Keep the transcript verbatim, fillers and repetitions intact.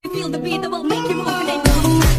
Feel the beat that will make you move and